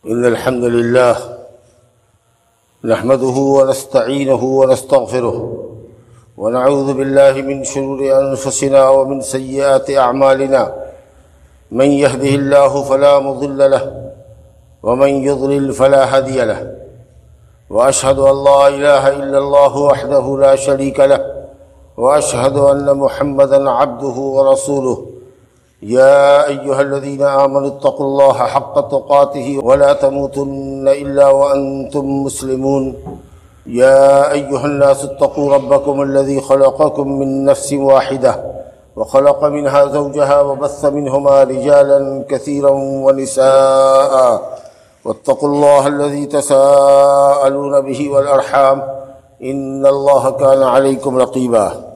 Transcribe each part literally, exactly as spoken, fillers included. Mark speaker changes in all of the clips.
Speaker 1: إن الحمد لله نحمده ونستعينه ونستغفره ونعوذ بالله من شرور أنفسنا ومن سيئات أعمالنا. من يهده الله فلا مضل له ومن يضلل فلا هادي له، وأشهد أن لا إله إلا الله وحده لا شريك له، وأشهد أن محمدًا عبده ورسوله. يا أيها الذين آمنوا اتقوا الله حق تقاته ولا تموتن إلا وأنتم مسلمون. يا أيها الناس اتقوا ربكم الذي خلقكم من نفس واحدة وخلق منها زوجها وبث منهما رجالا كثيرا ونساء، واتقوا الله الذي تساءلون به والأرحام إن الله كان عليكم رقيبا.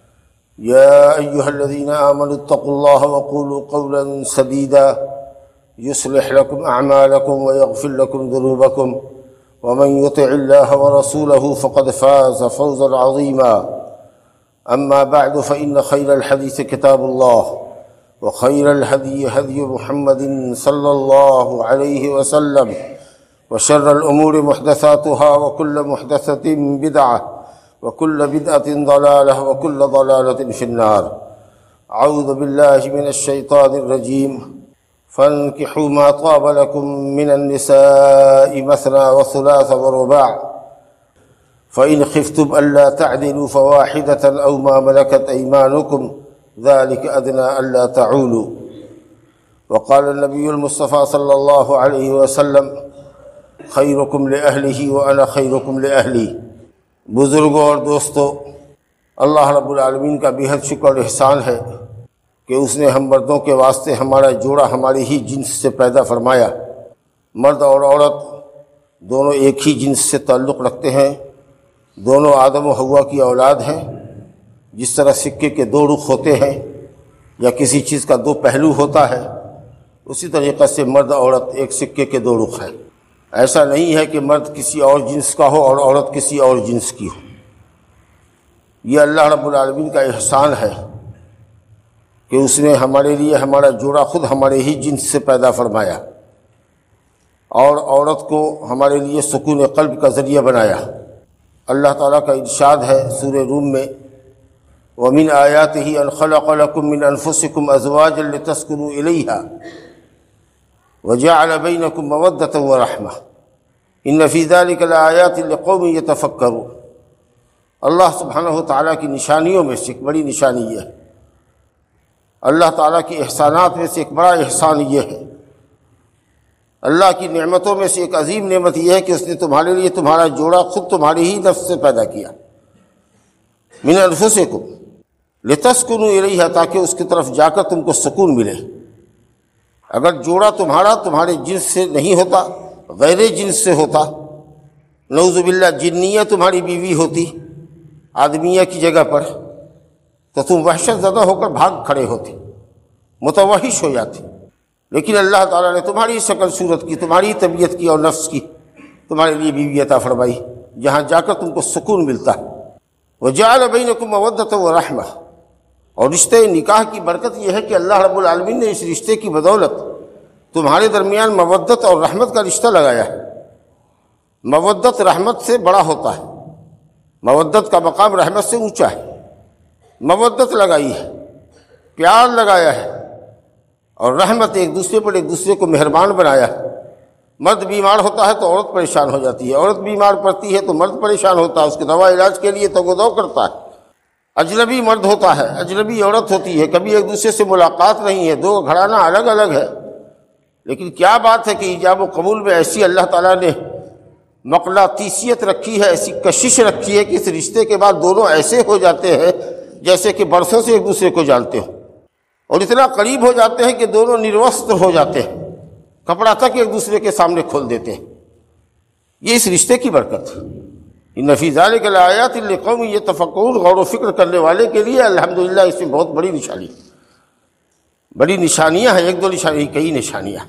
Speaker 1: يا أيها الذين آمنوا اتقوا الله وقولوا قولا سديدا يصلح لكم أعمالكم ويغفر لكم ذنوبكم، ومن يطع الله ورسوله فقد فاز فوزا عظيما. أما بعد، فإن خير الحديث كتاب الله، وخير الهدي هدي محمد صلى الله عليه وسلم، وشر الأمور محدثاتها، وكل محدثة بدعة، وكل بدعة ضلالة، وكل ضلالة في النار. أعوذ بالله من الشيطان الرجيم. فانكحوا ما طاب لكم من النساء مثنى وثلاث ورباع، فإن خفتم ألا تعدلوا فواحدة أو ما ملكت أيمانكم ذلك أدنى ألا تعولوا. وقال النبي المصطفى صلى الله عليه وسلم: خيركم لأهله وأنا خيركم لأهلی۔ بزرگوں اور دوستو، اللہ رب العالمین کا بہت شکر اور احسان ہے کہ اس نے ہم مردوں کے واسطے ہمارا جوڑا ہماری ہی جنس سے پیدا فرمایا۔ مرد اور عورت دونوں ایک ہی جنس سے تعلق رکھتے ہیں، دونوں آدم و حوا کی اولاد ہیں۔ جس طرح سکے کے دو رخ ہوتے ہیں یا کسی چیز کا دو پہلو ہوتا ہے، اسی طریقے سے مرد اور عورت ایک سکے کے دو رخ ہیں۔ ایسا نہیں ہے کہ مرد کسی اور جنس کا ہو اور عورت کسی اور جنس کی ہو۔ یہ اللہ رب العالمین کا احسان ہے کہ اس نے ہمارے لیے ہمارا جوڑا خود ہمارے ہی جنس سے پیدا فرمایا، اور عورت کو ہمارے لیے سکون قلب کا ذریعہ بنایا۔ اللہ تعالیٰ کا ارشاد ہے سورہ روم میں: وَمِنْ آيَاتِهِ أَنْ خَلَقَ لَكُم مِّنْ أَنفُسِكُمْ أَزْوَاجًا لِتَسْكُنُوا إِلَيْهَا وَجَعَلَ بَيْنَكُم مَّوَدَّةً وَرَحْمَةً إِنَّ فِي ذَلِكَ لَآيَاتٍ لِقَوْمٍ يَتَفَكَّرُونَ۔ اللہ سبحانہ وتعالیٰ کی نشانیوں میں سے ایک بڑی نشانی یہ ہے، اللہ تعالیٰ کے احسانات میں سے ایک بڑا احسان یہ ہے، اللہ کی نعمتوں میں سے ایک عظیم نعمت یہ ہے کہ اس نے تمہارے لیے تمہارا جوڑا خود تمہاری ہی نفس سے پیدا کیا۔ من انفسکم لتسکنوا الیہا، تاکہ اس کی طرف جا کر تم کو سکون ملے۔ اگر جوڑا تمہارا تمہارے جنس سے نہیں ہوتا، غیر جنس سے ہوتا، نعوذ باللہ جنیہ تمہاری بیوی ہوتی آدمیہ کی جگہ پر، تو تم وحشت زدہ ہو کر بھاگ کھڑے ہوتے، متوحش ہو جاتے۔ لیکن اللہ تعالیٰ نے تمہاری شکل صورت کی، تمہاری طبیعت کی اور نفس کی تمہارے لیے بیوی عطا فرمائی، جہاں جا کر تم کو سکون ملتا ہے۔ وَجَعَلَ بَيْنَكُم مَّوَدَّةً وَرَحْمَةً، اور رشتے نکاح کی برکت یہ ہے کہ اللہ رب العالمین نے اس رشتے کی بدولت تمہارے درمیان مودت اور رحمت کا رشتہ لگایا ہے۔ مودت رحمت سے بڑا ہوتا ہے، مودت کا مقام رحمت سے اونچا ہے۔ مودت لگائی ہے، پیار لگایا ہے، اور رحمت ایک دوسرے پر ایک دوسرے کو مہربان بنایا ہے۔ مرد بیمار ہوتا ہے تو عورت پریشان ہو جاتی ہے، عورت بیمار پڑتی ہے تو مرد پریشان ہوتا ہے، اس کے دوا علاج کے لیے تگ و دو کرتا ہے۔ اجنبی مرد ہوتا ہے، اجنبی عورت ہوتی ہے، کبھی ایک دوسرے سے ملاقات نہیں ہے، دو گھرانہ الگ الگ ہے، لیکن کیا بات ہے کہ ایجاب و قبول میں ایسی اللہ تعالیٰ نے مقناطیسیت رکھی ہے، ایسی کشش رکھی ہے کہ اس رشتے کے بعد دونوں ایسے ہو جاتے ہیں جیسے کہ برسوں سے ایک دوسرے کو جانتے ہو، اور اتنا قریب ہو جاتے ہیں کہ دونوں نروستر ہو جاتے ہیں، کپڑا تک ایک دوسرے کے سامنے کھول دیتے ہیں۔ یہ اس رشتے کی برکت ہے۔ ان فی ذلک لآیات لقوم یتفکرون، غور و فکر کرنے والے کے لیے الحمدللہ اس میں بہت بڑی نشانی، بڑی نشانیاں ہیں، ایک دو نشانی، کئی نشانیاں۔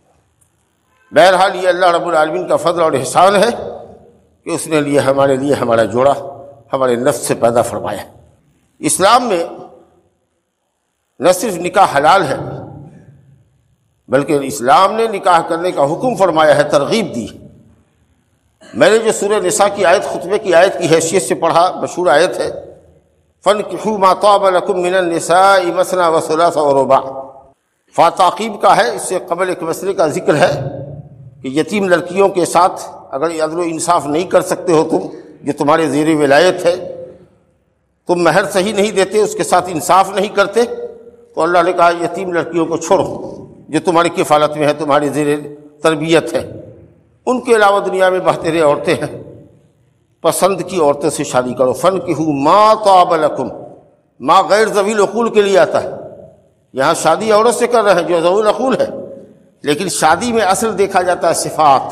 Speaker 1: بہرحال یہ اللہ رب العالمین کا فضل اور احسان ہے کہ اس نے لیے ہمارے لیے ہمارا جوڑا ہمارے نفس سے پیدا فرمایا۔ اسلام میں نہ صرف نکاح حلال ہے بلکہ اسلام نے نکاح کرنے کا حکم فرمایا ہے، ترغیب دی۔ میں نے جو سورہ نساء کی آیت خطبے کی آیت کی حیثیت سے پڑھا، مشہور آیت ہے، فَانْكِحُوا مَا طَابَ لَكُم مِّنَ النِّسَاءِ مَثْنَىٰ وَثُلَاثَ وَرُبَاعَ۔ فا تعقیب کا ہے، اس سے قبل ایک مسئلے کا ذکر ہے کہ یتیم لڑکیوں کے ساتھ اگر عدل و انصاف نہیں کر سکتے ہو تم، جو تمہارے زیر ولایت ہے، تم مہر صحیح نہیں دیتے، اس کے ساتھ انصاف نہیں کرتے، تو اللہ نے کہا یتیم لڑکیوں کو چھوڑو جو تمہاری کفالت میں ہے، تمہاری زیر تربیت ہے۔ ان کے علاوہ دنیا میں بہترین عورتیں ہیں، پسند کی عورتوں سے شادی کرو۔ فَانْكِحُوا مَا طَابَ لَكُم، ما غیر ذوی العقول کے لیے آتا ہے، یہاں شادی عورت سے کر رہے ہیں جو ذوی العقول ہے، لیکن شادی میں اصل دیکھا جاتا ہے صفات،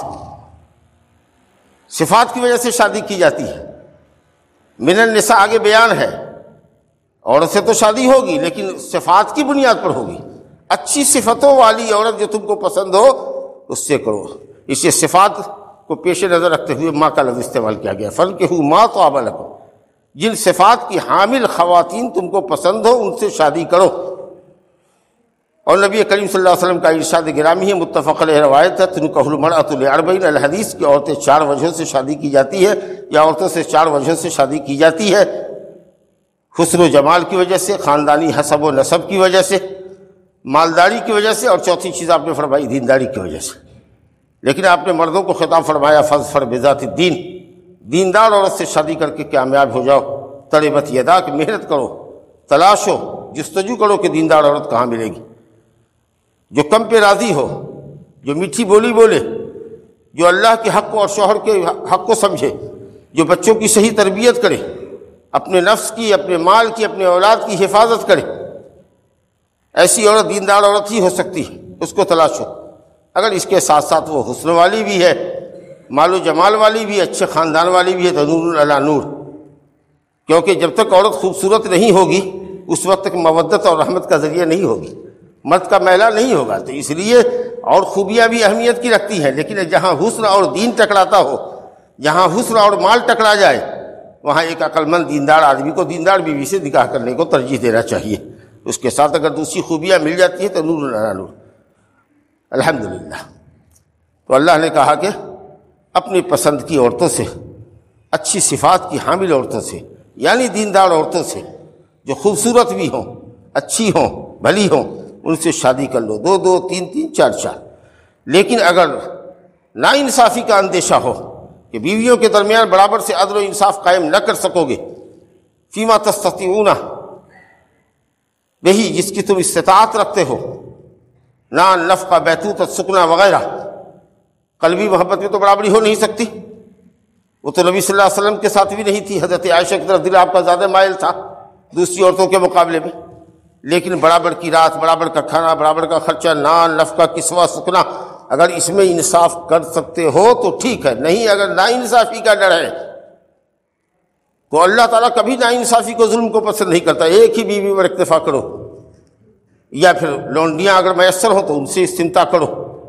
Speaker 1: صفات کی وجہ سے شادی کی جاتی ہے۔ من النساء آگے بیان ہے، عورت سے تو شادی ہوگی لیکن صفات کی بنیاد پر ہوگی، اچھی صفتوں والی عورت جو تم کو پسند ہو اس سے کرو۔ اس لیے صفات کو پیش نظر رکھتے ہوئے ماں کا لفظ استعمال کیا گیا، فَانْكِحُوا مَا طَابَ لَكُم، جن صفات کی حامل خواتین تم کو پسند ہو ان سے شادی کرو۔ اور نبی کریم صلی اللہ علیہ وسلم کا ارشاد گرامی ہے، متفق علیہ روایت ہے، تنکح المرأة لأربعین، الحدیث کی عورتیں چار وجہوں سے شادی کی جاتی ہے، یا عورتوں سے چار وجہوں سے شادی کی جاتی ہے: حسن و جمال کی وجہ سے، خاندانی حسب و نسب کی وجہ سے، مالداری کی وجہ سے، اور چوتھی چیز آپ نے فرمائی دینداری کی وجہ سے۔ لیکن آپ نے مردوں کو خطاب فرمایا فاظفر بذات الدین، دیندار عورت سے شادی کر کے کامیاب ہو جاؤ۔ تربت یداک، محنت کرو، تلاشو، جستجو کرو کہ دیندار عورت کہاں ملے گی، جو کم پہ راضی ہو، جو میٹھی بولی بولے، جو اللہ کے حق کو اور شوہر کے حق کو سمجھے، جو بچوں کی صحیح تربیت کرے، اپنے نفس کی، اپنے مال کی، اپنے اولاد کی حفاظت کرے۔ ایسی عورت دیندار عورت ہی ہو سکتی ہے، اس کو تلاشو۔ اگر اس کے ساتھ ساتھ وہ حسن والی بھی ہے، مال و جمال والی بھی ہے، اچھے خاندان والی بھی ہے، تو نور علی نور، کیونکہ جب تک عورت خوبصورت نہیں ہوگی اس وقت تک مودت اور رحمت کا ذریعہ نہیں ہوگی، مرد کا میلہ نہیں ہوگا۔ تو اس لیے اور خوبیاں بھی اہمیت کی رکھتی ہیں، لیکن جہاں حسن اور دین ٹکراتا ہو، جہاں حسن اور مال ٹکرا جائے، وہاں ایک عقل مند دیندار آدمی کو دیندار بیوی سے نکاح کرنے کو ترجیح دینا چاہیے۔ اس کے ساتھ اگر دوسری خوبیاں مل جاتی ہیں تو نور علی نور، الحمدللہ۔ تو اللہ نے کہا کہ اپنی پسند کی عورتوں سے، اچھی صفات کی حامل عورتوں سے، یعنی دیندار عورتوں سے جو خوبصورت بھی ہوں، اچھی ہوں، بھلی ہوں، ان سے شادی کر لو، دو دو، تین تین، چار چار۔ لیکن اگر ناانصافی کا اندیشہ ہو کہ بیویوں کے درمیان برابر سے عدل و انصاف قائم نہ کر سکو گے، فیما تستطیعون، وہی جس کی تم استطاعت رکھتے ہو، نان نفقہ، بیتوت، سکنا وغیرہ، قلبی محبت میں تو برابری ہو نہیں سکتی۔ وہ تو نبی صلی اللہ علیہ وسلم کے ساتھ بھی نہیں تھی، حضرت عائشہ کی طرف دل آپ کا زیادہ مائل تھا دوسری عورتوں کے مقابلے میں، لیکن برابر کی رات، برابر کا کھانا، برابر کا خرچہ، نان نفقہ، کسوہ، سکنا، اگر اس میں انصاف کر سکتے ہو تو ٹھیک ہے، نہیں اگر ناانصافی کا ڈر ہے تو اللہ تعالیٰ کبھی ناانصافی کو، ظلم کو پسند نہیں کرتا۔ ایک ہی بیوی پر اکتفا کرو، یا پھر لونڈیاں اگر میسر ہوں تو ان سے استمتاع کرو۔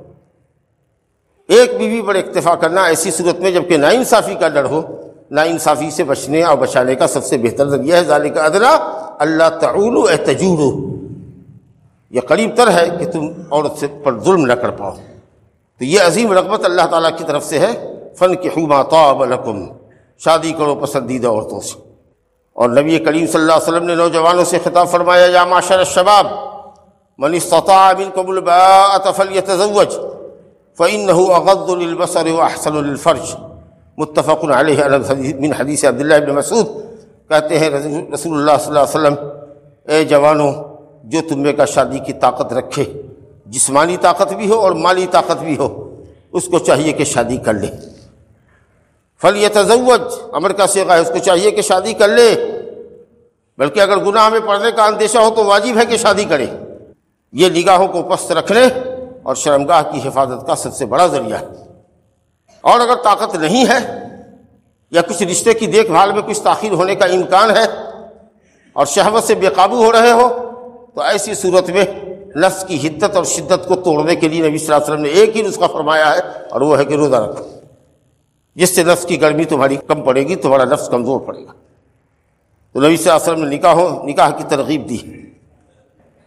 Speaker 1: ایک بیوی پر اکتفا کرنا ایسی صورت میں جبکہ ناانصافی کا ڈر ہو، ناانصافی سے بچنے اور بچانے کا سب سے بہتر ذریعہ ہے ذالک ادنیٰ اللہ تعولوا اے تجوروا، یہ قریب تر ہے کہ تم عورت سے پر ظلم نہ کر پاؤ۔ تو یہ عظیم رغبت اللہ تعالیٰ کی طرف سے ہے، فانکحوا ما طاب لکم، شادی کرو پسندیدہ عورتوں سے۔ اور نبی کریم صلی اللہ علیہ وسلم نے نوجوانوں سے خطاب فرمایا، یا معشر الشباب من استطاع منکم الباءۃ فلیتزوج فإنه اغض للبصر واحسن للفرج، متفق علیہ من حدیث عبداللہ بن مسعود۔ کہتے ہیں رسول اللہ صلی اللہ علیہ وسلم، اے جوانوں، جو تم میں کا شادی کی طاقت رکھے، جسمانی طاقت بھی ہو اور مالی طاقت بھی ہو، اس کو چاہیے کہ شادی کر لے۔ فلیتزوج امر کا صیغہ ہے، اس کو چاہیے کہ شادی کر لے، بلکہ اگر گناہ میں پڑنے کا اندیشہ ہو تو واجب ہے کہ شادی کرے۔ یہ نگاہوں کو پست رکھنے اور شرمگاہ کی حفاظت کا سب سے بڑا ذریعہ ہے۔ اور اگر طاقت نہیں ہے یا کچھ رشتے کی دیکھ بھال میں کچھ تاخیر ہونے کا امکان ہے اور شہوت سے بے قابو ہو رہے ہو، تو ایسی صورت میں نفس کی حدت اور شدت کو توڑنے کے لیے نبی صلی اللہ علیہ وسلم نے ایک ہی نسخہ فرمایا ہے، اور وہ ہے کہ روزہ رکھو، جس سے نفس کی گرمی تمہاری کم پڑے گی، تمہارا نفس کمزور پڑے گا۔ تو نبی صلی اللہ علیہ وسلم نے نکاح نکاح کی ترغیب دی۔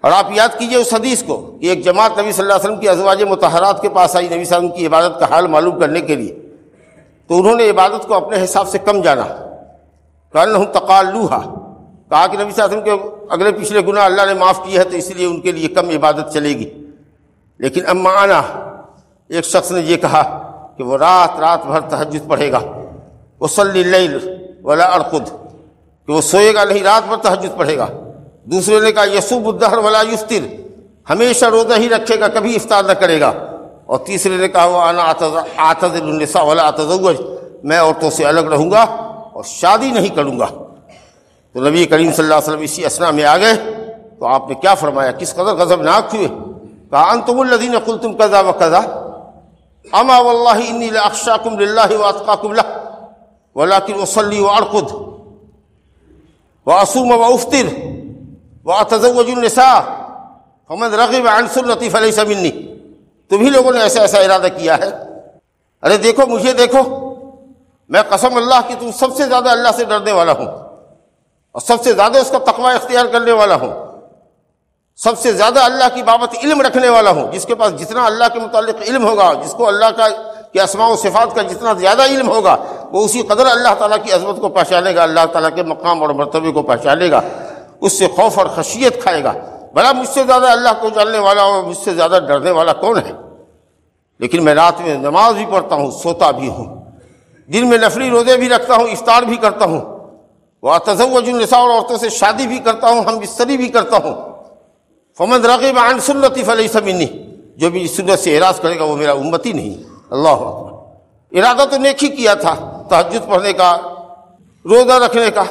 Speaker 1: اور آپ یاد کیجئے اس حدیث کو کہ ایک جماعت نبی صلی اللہ علیہ وسلم کی ازواج مطہرات کے پاس آئی نبی صلی اللہ علیہ وسلم کی عبادت کا حال معلوم کرنے کے لیے، تو انہوں نے عبادت کو اپنے حساب سے کم جانا، کأنہم تقالوہا، کہا کہ نبی صلی اللہ علیہ وسلم کے اگلے پچھلے گناہ اللہ نے معاف کیے ہیں تو اس لیے ان کے لیے کم عبادت چلے گی۔ لیکن اما انا، ایک شخص نے یہ کہا کہ وہ رات رات بھر تہجد پڑھے گا، وصلی اللیل ولا ارقد، کہ وہ سوئے گا نہیں، رات بھر تہجد پڑھے گا۔ دوسرے نے کہا یصوم الدہر ولا یفطر، ہمیشہ روزہ ہی رکھے گا، کبھی افطار نہ کرے گا۔ اور تیسرے نے کہا وانا اعتزل النساء ولا اتزوج، میں عورتوں سے الگ رہوں گا اور شادی نہیں کروں گا۔ تو نبی کریم صلی اللہ علیہ وسلم اسی اسنا میں آ گئے تو آپ نے کیا فرمایا، کس قدر غضبناک ہوئے، کہا انتم الذین قلتم کذا وکذا اما واللہ انی لاخشاکم للہ واتقاکم لہ ولکن اصلی وارقد واصوم وافطر واتزوج النساء فمن رغب عن سنتی فلیس منی۔ تم ہی لوگوں نے ایسا ایسا ارادہ کیا ہے، ارے دیکھو مجھے دیکھو، میں قسم اللہ کی تم سب سے زیادہ اللہ سے ڈرنے والا ہوں اور سب سے زیادہ اس کا تقوی اختیار کرنے والا ہوں، سب سے زیادہ اللہ کی بابت علم رکھنے والا ہوں۔ جس کے پاس جتنا اللہ کے متعلق علم ہوگا، جس کو اللہ کا کہ اسماء و صفات کا جتنا زیادہ علم ہوگا، وہ اسی قدر اللہ تعالیٰ کی عظمت کو پہچانے گا، اللہ تعالیٰ کے مقام اور مرتبے کو پہچانے گا، اس سے خوف اور خشیت کھائے گا۔ بھلا مجھ سے زیادہ اللہ کو جاننے والا اور مجھ سے زیادہ ڈرنے والا کون ہے؟ لیکن میں رات میں نماز بھی پڑھتا ہوں، سوتا بھی ہوں، دن میں نفلی روزے بھی رکھتا ہوں، افطار بھی کرتا ہوں، واتزوج النساء، اور عورتوں سے شادی بھی کرتا ہوں، ہم بستری بھی کرتا ہوں۔ فمن رغب عن سنتی فلیس منی، جو بھی سنت سے اعراض کرے گا وہ میرا امتی نہیں۔ اللہ اکبر، ارادہ تو نیک ہی کیا تھا، تہجد پڑھنے کا، روزہ رکھنے کا،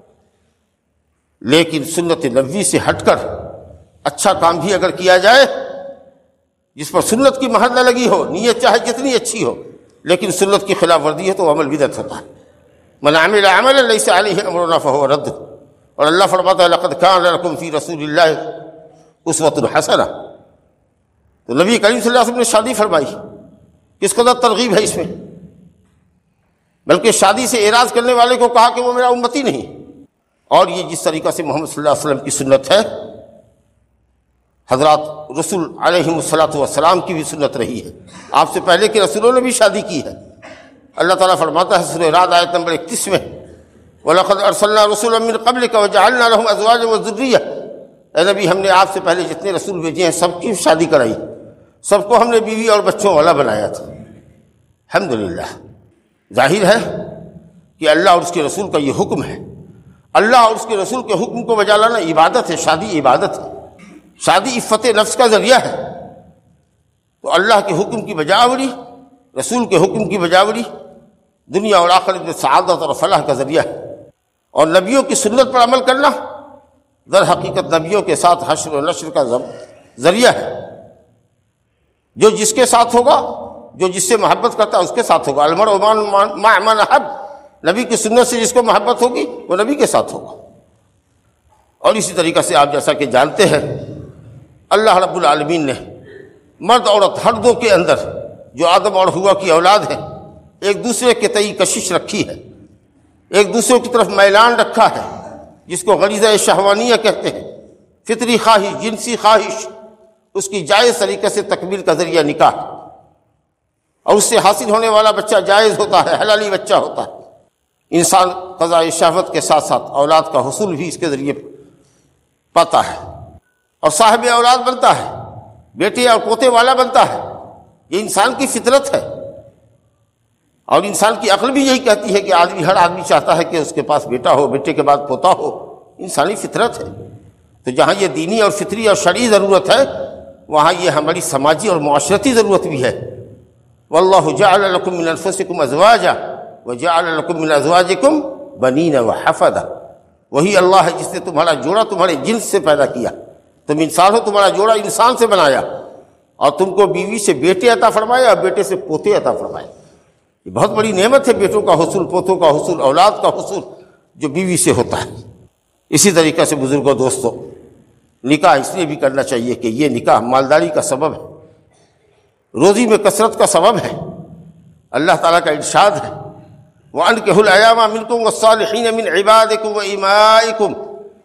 Speaker 1: لیکن سنت نبوی سے ہٹ کر اچھا کام بھی اگر کیا جائے جس پر سنت کی مہر نہ لگی ہو، نیت چاہے جتنی اچھی ہو، لیکن سنت کی خلاف ورزی ہے تو عمل بدعت ہوتا ہے۔ من عمل عملا لیس علیہ امرنا فہو رد، اور اللہ فرماتا ہے لقد کان لکم فی رسول اللہ اسوۃ حسنہ۔ تو نبی کریم صلی اللہ علیہ وسلم نے شادی فرمائی، کس قدر ترغیب ہے اس میں، بلکہ شادی سے اعراض کرنے والے کو کہا کہ وہ میرا امتی نہیں۔ اور یہ جس طریقہ سے محمد صلی اللہ علیہ وسلم کی سنت ہے، حضرات رسول علیہ الصلوۃ والسلام کی بھی سنت رہی ہے، آپ سے پہلے کے رسولوں نے بھی شادی کی ہے۔ اللہ تعالیٰ فرماتا ہے سورہ رعد آیت نمبر اکتیس میں، وَلَقَدْ أَرْسَلْنَا رُسُلًا مِّن قَبْلِكَ وَجَعَلْنَا لَهُمْ أَزْوَاجًا وَذُرِّيَّةً، اے نبی ہم نے آپ سے پہلے جتنے رسول بھیجے ہیں سب کی شادی کرائی، سب کو ہم نے بیوی اور بچوں والا بنایا تھا۔ الحمدللہ، ظاہر ہے کہ اللہ اور اس کے رسول کا یہ حکم ہے، اللہ اور اس کے رسول کے حکم کو بجا لانا عبادت ہے، شادی عبادت ہے، شادی عفت نفس کا ذریعہ ہے۔ تو اللہ کے حکم کی بجاوری، رسول کے حکم کی بجاوری دنیا اور آخرت میں سعادت اور فلاح کا ذریعہ ہے۔ اور نبیوں کی سنت پر عمل کرنا در حقیقت نبیوں کے ساتھ حشر و نشر کا ذریعہ ہے۔ جو جس کے ساتھ ہوگا، جو جس سے محبت کرتا ہے اس کے ساتھ ہوگا، المرء مع من احب، نبی کی سنت سے جس کو محبت ہوگی وہ نبی کے ساتھ ہوگا۔ اور اسی طریقہ سے آپ جیسا کہ جانتے ہیں اللہ رب العالمین نے مرد عورت ہر دو کے اندر جو آدم اور حوا کی اولاد ہیں ایک دوسرے کے تئیں کشش رکھی ہے، ایک دوسرے کی طرف میلان رکھا ہے، جس کو غریزہ شہوانیہ کہتے ہیں، فطری خواہش، جنسی خواہش، اس کی جائز طریقے سے تکمیل کا ذریعہ نکاح، اور اس سے حاصل ہونے والا بچہ جائز ہوتا ہے، حلالی بچہ ہوتا ہے۔ انسان قضاء شہوت کے ساتھ ساتھ اولاد کا حصول بھی اس کے ذریعے پاتا ہے اور صاحب اولاد بنتا ہے، بیٹے اور پوتے والا بنتا ہے۔ یہ انسان کی فطرت ہے، اور انسان کی عقل بھی یہی کہتی ہے کہ آدمی ہر آدمی چاہتا ہے کہ اس کے پاس بیٹا ہو، بیٹے کے بعد پوتا ہو، انسانی فطرت ہے۔ تو جہاں یہ دینی اور فطری اور شرعی ضرورت ہے وہاں یہ ہماری سماجی اور معاشرتی ضرورت بھی ہے۔ واللہ جعل لکم من انفسکم ازواجا وجعل لکم من ازواجکم بنین وحفدا، وہی اللہ ہے جس نے تمہارا جوڑا تمہارے جنس سے پیدا کیا، تم انسان ہو، تمہارا جوڑا انسان سے بنایا، اور تم کو بیوی سے بیٹے عطا فرمایا اور بیٹے سے پوتے عطا فرمایا۔ یہ بہت بڑی نعمت ہے، بیٹوں کا حصول، پوتوں کا حصول، اولاد کا حصول جو بیوی سے ہوتا ہے۔ اسی طریقے سے بزرگوں، دوستوں، نکاح اس لیے بھی کرنا چاہیے کہ یہ نکاح مالداری کا سبب ہے، روزی میں کثرت کا سبب ہے۔ اللہ تعالیٰ کا ارشاد ہے وَأَنكِحُوا الْأَيَامَ مِنكُمْ وَالصَّالِحِينَ مِنْ عِبَادِكُمْ وَإِمَائِكُمْ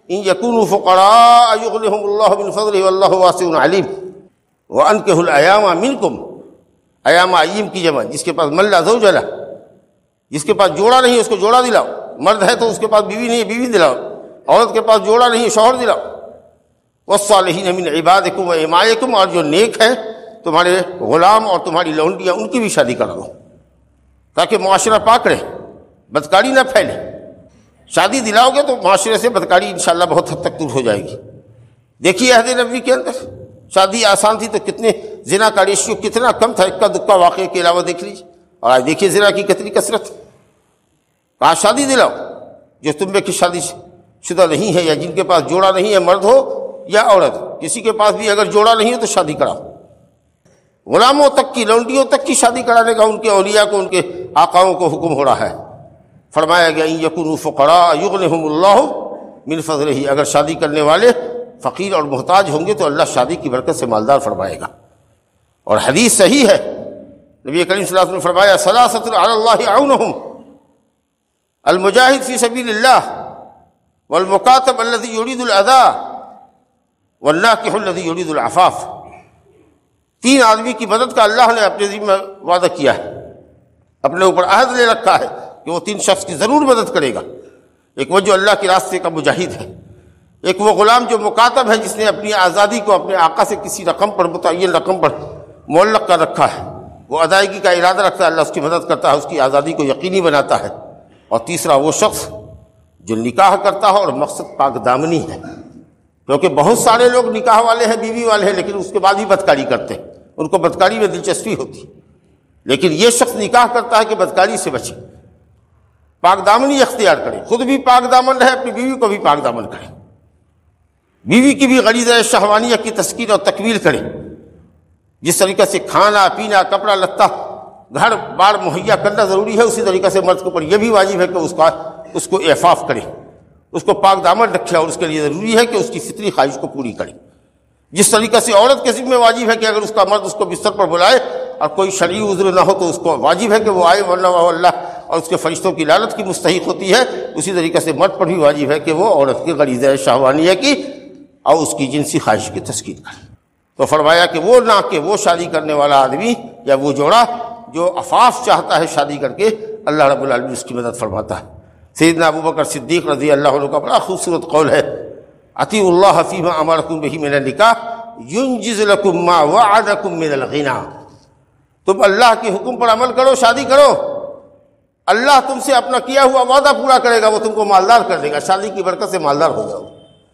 Speaker 1: ان یکونوا فقراء یغنہم اللہ من فضلہ واللہ واسع علیم وانکحوا الایام منکم، ایام اییم کی جمع، جس کے پاس من لا زوج لہ، جس کے پاس جوڑا نہیں اس کو جوڑا دلاؤ، مرد ہے تو اس کے پاس بیوی نہیں ہے بیوی دلاؤ، عورت کے پاس جوڑا نہیں ہے شوہر دلاؤ، والصالحین من عبادکم و امائکم، اور جو نیک ہیں تمہارے غلام اور تمہاری لونڈیاں ان کی بھی شادی کرا دو تاکہ معاشرہ پاک رہے، بدکاری نہ پھیلے۔ شادی دلاؤ گے تو معاشرے سے بدکاری انشاءاللہ بہت حد تک دور ہو جائے گی۔ دیکھیے عہد نبوی کے اندر شادی آسان تھی تو کتنے زنا کا ریشیو کتنا کم تھا، اکا دکا واقعے کے علاوہ دیکھ لیجیے، اور آج دیکھیے زنا کی کتنی کثرت۔ کہاں شادی دلاؤ جو تم میں کی شادی شدہ نہیں ہے یا جن کے پاس جوڑا نہیں ہے، مرد ہو یا عورت، کسی کے پاس بھی اگر جوڑا نہیں ہے تو شادی کراؤ۔ غلاموں تک کی، لونڈیوں تک کی شادی کرانے کا ان کے اولیاء کو، ان کے آقاؤں کو حکم ہو رہا ہے۔ فرمایا گیا ان یکونوا فقراء یغنہم اللہ من فضلہ، اگر شادی کرنے والے فقیر اور محتاج ہوں گے تو اللہ شادی کی برکت سے مالدار فرمائے گا۔ اور حدیث صحیح ہے، نبی کریم صلی اللہ علیہ وسلم نے فرمایا ثلاثۃ علی اللہ عونہم، المجاہد فی سبیل اللہ والمکاتب الذی یرید الادا والناکح الذی یرید العفاف۔ تین آدمی کی مدد کا اللہ نے اپنے ذمہ وعدہ کیا ہے، اپنے اوپر عہد لے رکھا ہے کہ وہ تین شخص کی ضرور مدد کرے گا۔ ایک وہ جو اللہ کے راستے کا مجاہد ہے، ایک وہ غلام جو مکاتب ہے جس نے اپنی آزادی کو اپنے آقا سے کسی رقم پر، متعین رقم پر معلق کر رکھا ہے، وہ ادائیگی کا ارادہ رکھتا ہے، اللہ اس کی مدد کرتا ہے، اس کی آزادی کو یقینی بناتا ہے۔ اور تیسرا وہ شخص جو نکاح کرتا ہے اور مقصد پاک دامنی ہے، کیونکہ بہت سارے لوگ نکاح والے ہیں، بیوی والے ہیں، لیکن اس کے بعد بھی بدکاری کرتے ہیں، ان کو بدکاری میں دلچسپی ہوتی ہے۔ لیکن یہ شخص نکاح کرتا ہے کہ بدکاری سے بچے، پاک دامنی اختیار کرے، خود بھی پاک دامن رہے، اپنی بیوی کو بھی پاک دامن کرے، بیوی کی بھی غریزہ شہوانیہ کی تسکین اور تکمیل کرے۔ جس طریقے سے کھانا پینا، کپڑا لتا، گھر بار مہیا کرنا ضروری ہے، اسی طریقے سے مرد کے اوپر یہ بھی واجب ہے کہ اس کا اس کو اعفاف کرے، اس کو پاک دامن رکھے، اور اس کے لیے ضروری ہے کہ اس کی فطری خواہش کو پوری کرے۔ جس طریقے سے عورت کے ذمہ واجب ہے کہ اگر اس کا مرد اس کو بستر پر بلائے اور کوئی شرعی عذر نہ ہو تو اس کو واجب ہے کہ وہ آئے، ورنہ وہ اللہ اور اس کے فرشتوں کی لعنت کی مستحق ہوتی ہے، اسی طریقے سے مرد پر بھی واجب ہے کہ وہ عورت کی غریزہ شہوانیہ کی اور اس کی جنسی خواہش کی تسکین کرے۔ تو فرمایا کہ وہ نہ کہ وہ شادی کرنے والا آدمی یا وہ جوڑا جو عفاف چاہتا ہے شادی کر کے، اللہ رب العالمین اس کی مدد فرماتا ہے۔ سیدنا ابوبکر صدیق رضی اللہ عنہ کا بڑا خوبصورت قول ہے، اطیعوا اللہ فیما امرکم بہ من النکاح ینجز لکم ما وعدکم من الغنا۔ تم اللہ کے حکم پر عمل کرو، شادی کرو، اللہ تم سے اپنا کیا ہوا وعدہ پورا کرے گا، وہ تم کو مالدار کر دے گا، شادی کی برکت سے مالدار ہو جاؤ۔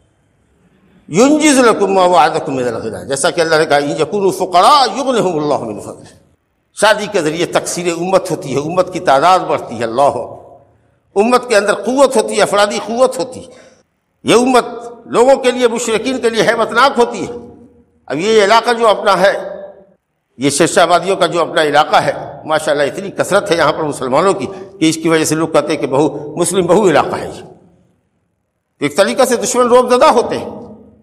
Speaker 1: ینجز لکم ما وعدکم من الغنا، جیسا کہ اللہ نے کہا ان یکونوا فقراء یغنہم اللہ من فضلہ۔ شادی کے ذریعے تکثیر امت ہوتی ہے، امت کی تعداد بڑھتی ہے، اللہ امت کے اندر قوت ہوتی ہے، افرادی قوت ہوتی ہے، یہ امت لوگوں کے لیے، مشرکین کے لیے ہیبت ناک ہوتی ہے۔ اب یہ علاقہ جو اپنا ہے، یہ شیرشاہ آبادیوں کا جو اپنا علاقہ ہے، ماشاءاللہ اتنی کثرت ہے یہاں پر مسلمانوں کی کہ اس کی وجہ سے لوگ کہتے ہیں کہ بہو مسلم بہو علاقہ ہے یہ۔ ایک طریقہ سے دشمن روب زدہ ہوتے ہیں۔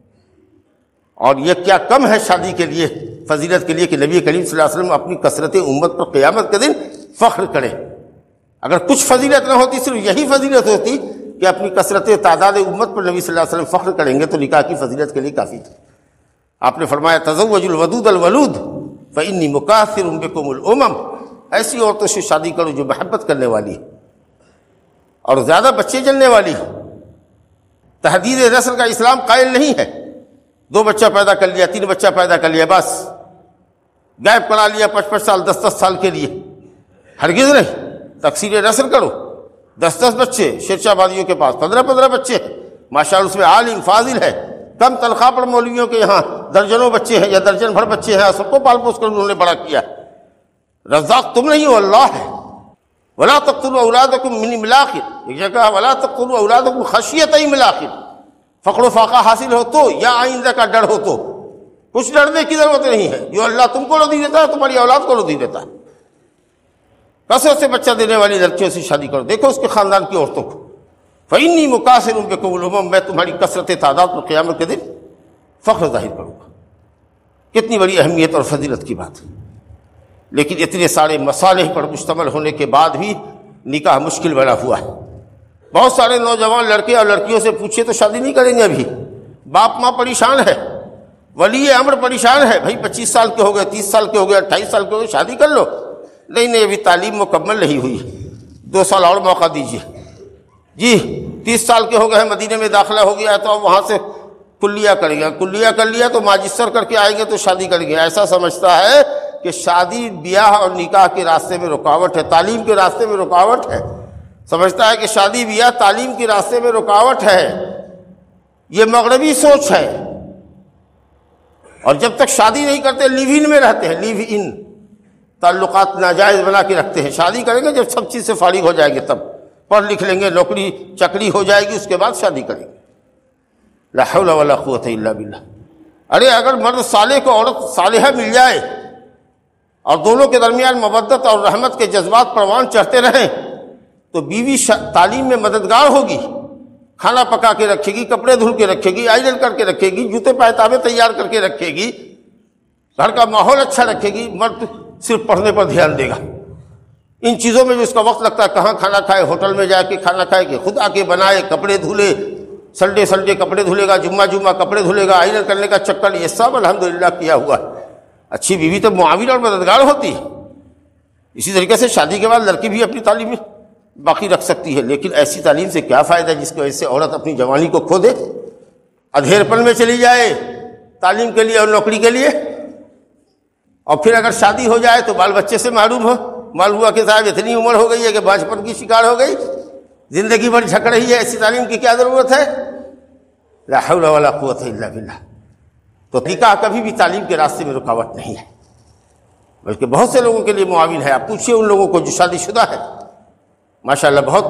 Speaker 1: اور یہ کیا کم ہے شادی کے لیے، فضیلت کے لیے، کہ نبی کریم صلی اللہ علیہ وسلم اپنی کثرت امت پر قیامت کے دن فخر کریں۔ اگر کچھ فضیلت نہ ہوتی، صرف یہی فضیلت ہوتی کہ اپنی کثرت تعداد امت پر نبی صلی اللہ علیہ وسلم فخر کریں گے تو نکاح کی فضیلت کے لیے کافی تھی۔ آپ نے فرمایا تزوجوا الودود الولود فإنی مکاثر بکم الامم، ایسی عورتوں سے شادی کرو جو محبت کرنے والی ہے اور زیادہ بچے جننے والی ہے۔ تحدید نسل کا اسلام قائل نہیں ہے، دو بچہ پیدا کر لیا، تین بچہ پیدا کر لیا، بس غائب کرا لیا پچ پچ سال دس دس سال کے لیے، ہرگز نہیں۔ تکثیر نسل کرو، دس دس بچے، شیرشاہ آبادیوں کے پاس پندرہ پندرہ بچے ہیں، ماشاءاللہ اس میں عالم فاضل ہے، کم تنخواہ پر مولویوں کے یہاں درجنوں بچے ہیں یا درجن بھر بچے ہیں، سب کو پال پوس کر انہوں نے بڑا کیا۔ رزاق تم نہیں ہو، اللہ ہے۔ ولا تقتلوا اولادکم من املاق، ایک جگہ ولا تقتلوا اولادکم خشیۃ املاق، فقر و فاقہ حاصل ہو تو یا آئندہ کا ڈر ہو تو، کچھ ڈرنے کی ضرورت نہیں ہے، جو اللہ تم کو روزی دیتا ہے تمہاری اولاد کو روزی دیتا ہے۔ کثرت سے بچہ دینے والی لڑکیوں سے شادی کرو، دیکھو اس کے خاندان کی عورتوں کو۔ فإنی مکاثر بکم الامم، میں تمہاری کثرت تعداد پر قیامت کے دن فخر ظاہر کروں گا۔ کتنی بڑی اہمیت اور فضیلت کی بات ہے۔ لیکن اتنے سارے مصالح پر مشتمل ہونے کے بعد بھی نکاح مشکل بنا ہوا ہے۔ بہت سارے نوجوان لڑکے اور لڑکیوں سے پوچھے تو شادی نہیں کریں گے، ابھی باپ ماں پریشان ہے، ولی امر پریشان ہے، بھائی پچیس سال کے ہو گئے، تیس سال کے ہو گئے، اٹھائیس سال کے ہو گئے، شادی کر لو۔ نہیں نہیں ابھی تعلیم مکمل نہیں ہوئی، دو سال اور موقع دیجیے۔ جی تیس سال کے ہو گئے، مدینے میں داخلہ ہو گیا ہے تو اب وہاں سے کلیہ کر گیا، کلیہ کر لیا تو ماجسٹر کر کے آئیں گے تو شادی کریں گے۔ ایسا سمجھتا ہے کہ شادی بیاہ اور نکاح کے راستے میں رکاوٹ ہے، تعلیم کے راستے میں رکاوٹ ہے، سمجھتا ہے کہ شادی بیاہ تعلیم کے راستے میں رکاوٹ ہے۔ یہ مغربی سوچ ہے، اور جب تک شادی نہیں کرتے لیو ان میں رہتے ہیں، لیو ان، تعلقات ناجائز بنا کے رکھتے ہیں۔ شادی کریں گے جب سب چیز سے فارغ ہو جائیں گے، تب پڑھ لکھ لیں گے، نوکری چکری ہو جائے گی، اس کے بعد شادی کریں گے۔ لا حول ولا قوت الا باللہ۔ ارے اگر مرد صالح کو عورت صالحہ مل جائے اور دونوں کے درمیان مودت اور رحمت کے جذبات پروان چڑھتے رہیں تو بیوی تعلیم میں مددگار ہوگی، کھانا پکا کے رکھے گی، کپڑے دھل کے رکھے گی، آئرن کر کے رکھے گی، جوتے پائتابے تیار کر کے رکھے گی، گھر کا ماحول اچھا رکھے گی۔ مرد صرف پڑھنے پر دھیان دے گا، ان چیزوں میں جو اس کا وقت لگتا ہے، کہاں کھانا کھائے، ہوٹل میں جا کے کھانا کھائے کہ خود آ کے بنائے، کپڑے دھلے، سنڈے سنڈے کپڑے دھلے گا، جمعہ جمعہ کپڑے دھلے گا، آئرن کرنے کا چکر، یہ سب الحمدللہ کیا ہوا ہے۔ اچھی بیوی تو معاون اور مددگار ہوتی ہے۔ اسی طریقے سے شادی کے بعد لڑکی بھی اپنی تعلیم باقی رکھ سکتی ہے، لیکن ایسی تعلیم سے کیا فائدہ جس کی وجہ سے عورت اپنی جوانی کو کھو دے، ادھیر پن میں چلی جائے تعلیم کے لیے اور نوکری کے لیے، اور پھر اگر شادی ہو جائے تو بال بچے سے محروم ہو۔ معلوم ہوا کہ صاحب اتنی عمر ہو گئی ہے کہ بچپن کی شکار ہو گئی، زندگی بھر جھک رہی ہے، ایسی تعلیم کی کیا ضرورت ہے؟ لا حول ولا قوت الا باللہ۔ تو نکاح کبھی بھی تعلیم کے راستے میں رکاوٹ نہیں ہے، بلکہ بہت سے لوگوں کے لیے معاون ہے۔ آپ پوچھئے ان لوگوں کو جو شادی شدہ ہے، ماشاءاللہ بہت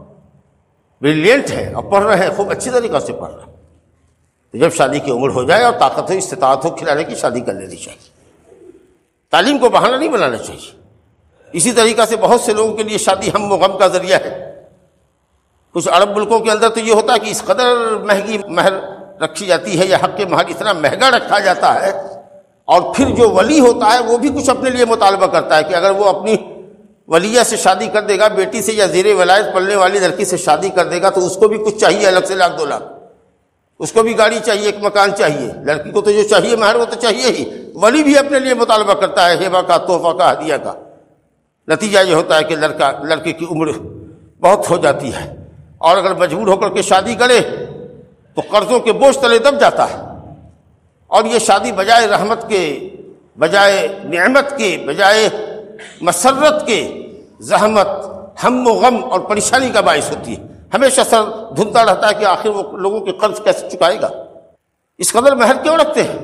Speaker 1: بریلینٹ ہے اور پڑھ رہے ہیں، خوب اچھی طریقہ سے پڑھ رہے ہیں، تو جب شادی کی عمر ہو جائے اور طاقت ہو، استطاعت ہو کھلانے کی، شادی کر لینی چاہیے۔ تعلیم کو بہانہ نہیں بنانا چاہیے۔ اسی طریقہ سے بہت سے لوگوں کے لیے شادی ہم و غم کا ذریعہ ہے۔ کچھ عرب ملکوں کے اندر تو یہ ہوتا ہے کہ اس قدر مہنگی مہر رکھی جاتی ہے، یا حق مہر اتنا مہنگا رکھا جاتا ہے، اور پھر جو ولی ہوتا ہے وہ بھی کچھ اپنے لیے مطالبہ کرتا ہے کہ اگر وہ اپنی ولیہ سے شادی کر دے گا، بیٹی سے یا زیر ولایت پڑھنے والی لڑکی سے شادی کر دے گا، تو اس کو بھی کچھ چاہیے، الگ سے لاکھ دو لاکھ، اس کو بھی گاڑی چاہیے، ایک مکان چاہیے، لڑکی کو تو جو چاہیے مہر وہ تو چاہیے ہی، ولی بھی اپنے لیے مطالبہ کرتا ہے ہیبہ کا، تحفہ کا، ہدیہ کا۔ نتیجہ یہ ہوتا ہے کہ لڑکا لڑکے کی عمر بہت ہو جاتی ہے، اور اگر مجبور ہو کر کے شادی کرے تو قرضوں کے بوجھ تلے دب جاتا ہے، اور یہ شادی بجائے رحمت کے، بجائے نعمت کے، بجائے مسرت کے، زحمت، ہم و غم اور پریشانی کا باعث ہوتی ہے۔ ہمیشہ سر دھنتا رہتا ہے کہ آخر وہ لوگوں کے قرض کیسے چکائے گا، اس قدر مہر کیوں رکھتے ہیں؟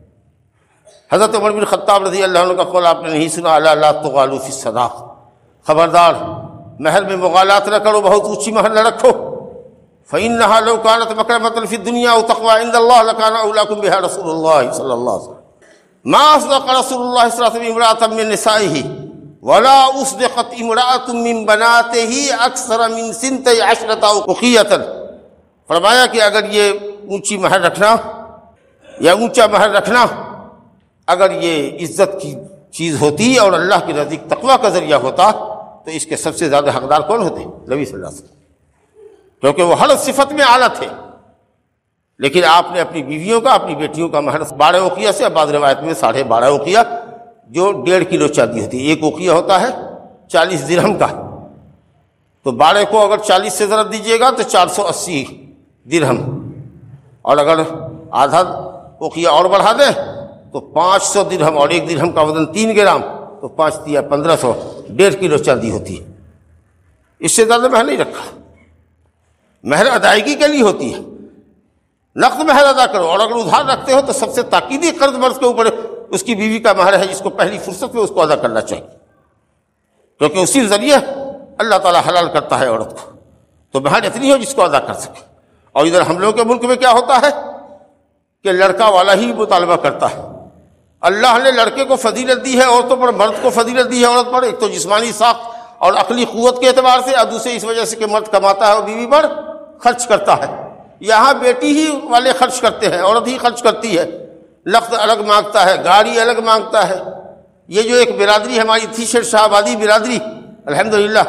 Speaker 1: حضرت عمر بن خطاب رضی اللہ عنہ کا قول آپ نے نہیں سنا، الا لا تغالوا فی الصداق، خبردار مہر میں مغالات نہ کرو، بہت اونچی مہر نہ رکھو۔ فإنها لو كانت مكرمة في الدنيا وتقوى عند الله لكان أولاكم بها رسول الله صلى الله عليه وسلم ما أصدق رسول الله صلى الله عليه وسلم امرأة من نسائه ولا أصدقت امرأة من بناته أكثر من سنتي عشرة أوقية۔ فرمایا کہ اگر یہ اونچی مہر رکھنا یا اونچا مہر رکھنا اگر یہ عزت کی چیز ہوتی اور اللہ کے نزدیک تقویٰ کا ذریعہ ہوتا تو اس کے سب سے زیادہ حقدار کون ہوتے؟ نبی صلی اللہ علیہ وسلم، کیونکہ وہ ہر صفت میں اعلیٰ تھے۔ لیکن آپ نے اپنی بیویوں کا، اپنی بیٹیوں کا مہر بارہ اوقیہ سے، بعض روایت میں ساڑھے بارہ اوقیہ، جو ڈیڑھ کلو چاندی ہوتی ہے، ایک اوقیہ ہوتا ہے چالیس درہم کا، تو بارہ کو اگر چالیس سے ضرب دیجیے گا تو چار سو اسی درہم، اور اگر آدھا اوقیہ اور بڑھا دیں تو پانچ سو درہم، اور ایک درہم کا وزن تین گرام، تو پانچ دیا پندرہ سو، ڈیڑھ کلو چاندی ہوتی ہے۔ اس سے زیادہ مہر نہیں رکھا، مہر ادائیگی کے لیے ہوتی ہے، نقد مہر ادا کرو، اور اگر ادھار رکھتے ہو تو سب سے تاکیدی قرض مرض کے اوپر اس کی بیوی کا مہر ہے، جس کو پہلی فرصت میں اس کو ادا کرنا چاہیے، کیونکہ اسی ذریعے اللہ تعالیٰ حلال کرتا ہے عورت کو، تو مہر اتنی ہو جس کو ادا کر سکے۔ اور ادھر ہم لوگوں کے ملک میں کیا ہوتا ہے کہ لڑکا والا ہی مطالبہ کرتا ہے۔ اللہ نے لڑکے کو فضیلت دی ہے عورتوں پر، مرد کو فضیلت دی ہے عورت پر، ایک تو جسمانی ساخت اور عقلی قوت کے اعتبار سے، اور دوسرے اس وجہ سے کہ مرد کماتا ہے اور بیوی پر خرچ کرتا ہے۔ یہاں بیٹی ہی والے خرچ کرتے ہیں، عورت ہی خرچ کرتی ہے، لخت الگ مانگتا ہے، گاڑی الگ مانگتا ہے۔ یہ جو ایک برادری ہماری تھی، شیر شاہ آبادی برادری، الحمدللہ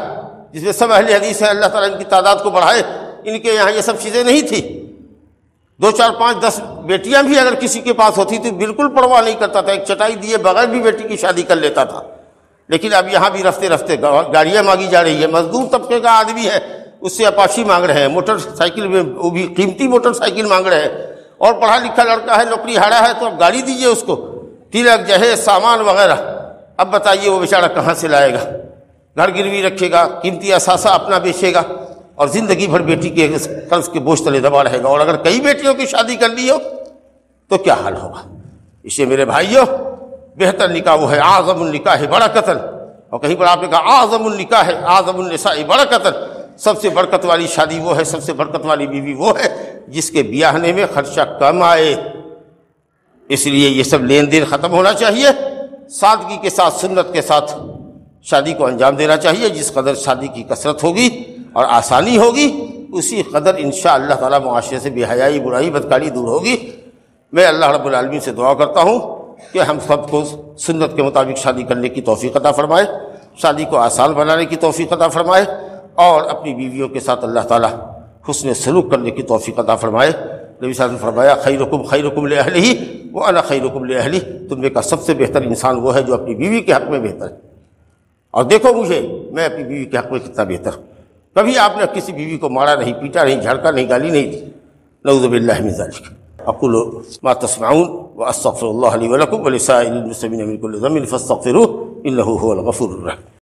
Speaker 1: جس میں سب اہل حدیث ہیں، اللہ تعالیٰ ان کی تعداد کو بڑھائے، ان کے یہاں یہ سب چیزیں نہیں تھی۔ دو چار پانچ دس بیٹیاں بھی اگر کسی کے پاس ہوتی تو بالکل پرواہ نہیں کرتا تھا، ایک چٹائی دیے بغیر بھی بیٹی کی شادی کر لیتا تھا۔ لیکن اب یہاں بھی رفتے رفتے گاڑیاں مانگی جا رہی ہے، مزدور طبقے کا آدمی ہے اس سے اپاچی مانگ رہے ہیں، موٹر سائیکل میں وہ بھی قیمتی موٹر سائیکل مانگ رہے ہیں، اور پڑھا لکھا لڑکا ہے، نوکری ہاڑا ہے، تو اب گاڑی دیجیے اس کو، تلک جہیز سامان وغیرہ۔ اب بتائیے وہ بیچارہ کہاں سے لائے گا؟ گھر گروی رکھے گا، قیمتی اثاثہ اپنا بیچے گا، اور زندگی بھر بیٹی کے قرض کے بوجھ تلے دبا رہے گا۔ اور اگر کئی بیٹیوں کی شادی کر لی ہو تو کیا حال ہوگا؟ اس لیے میرے بھائیوں، بہتر نکاح وہ ہے اعظم النکاح برکتاً، اور کہیں پر آپ نے کہا اعظم النکاح اعظم النساء برکتاً، سب سے برکت والی شادی وہ ہے، سب سے برکت والی بیوی وہ ہے جس کے بیاہنے میں خرچہ کم آئے۔ اس لیے یہ سب لین دین ختم ہونا چاہیے، سادگی کے ساتھ سنت کے ساتھ شادی کو انجام دینا چاہیے۔ جس قدر شادی کی کثرت ہوگی اور آسانی ہوگی، اسی قدر انشاء اللہ تعالیٰ معاشرے سے بے حیائی، برائی، بدکاری دور ہوگی۔ میں اللہ رب العالمین سے دعا کرتا ہوں کہ ہم سب کو سنت کے مطابق شادی کرنے کی توفیق عطا فرمائے، شادی کو آسان بنانے کی توفیق عطا فرمائے، اور اپنی بیویوں کے ساتھ اللہ تعالیٰ حسن سلوک کرنے کی توفیق عطا فرمائے۔ نبی صلی اللہ علیہ وسلم نے فرمایا خیرکم خیرکم لأہلہ وانا خیرکم لأہلی، تم میں کا سب سے بہتر انسان وہ ہے جو اپنی بیوی کے حق میں بہتر ہے، اور دیکھو مجھے میں اپنی بیوی کے حق میں کتنا بہتر ہوں۔ کبھی آپ نے کسی بیوی کو مارا نہیں، پیٹا نہیں، جھڑکا نہیں، گالی نہیں دی، نعوذ باللہ من ذلک۔ اقول ما تسمعون واستغفر اللہ لی ولکم ولسائر المسلمین من کل ذنب فاستغفروہ انہ هو الغفور الرحیم۔